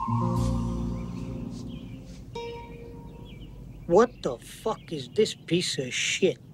What the fuck is this piece of shit?